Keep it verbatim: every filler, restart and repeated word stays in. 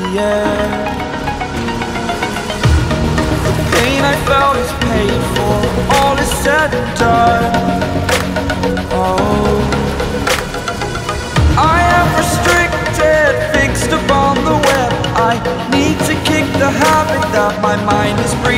air. The pain I felt is paid for, all is said and done. Oh, I am restricted, fixed upon the web. I need to kick the habit that my mind is